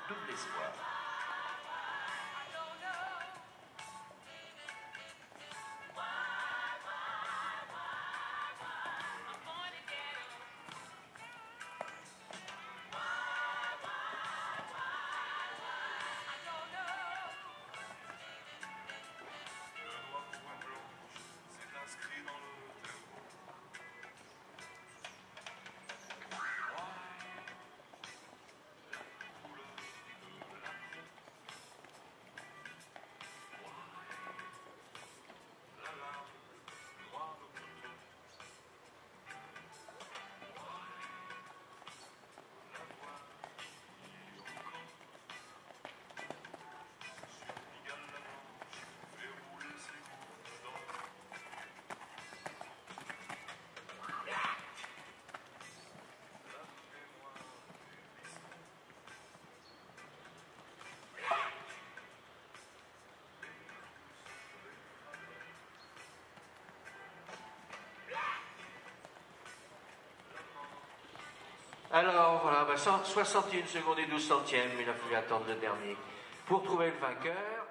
double espoir. Inscrit dans le terreau. La couleur de la croix. La lame, noir de couteau. La voix qui encore. Sur Pigalle la blanche, fait rouler ses gouttes d'or. Alors voilà, 61 secondes et 12 centièmes, il a fallu attendre le dernier pour trouver le vainqueur.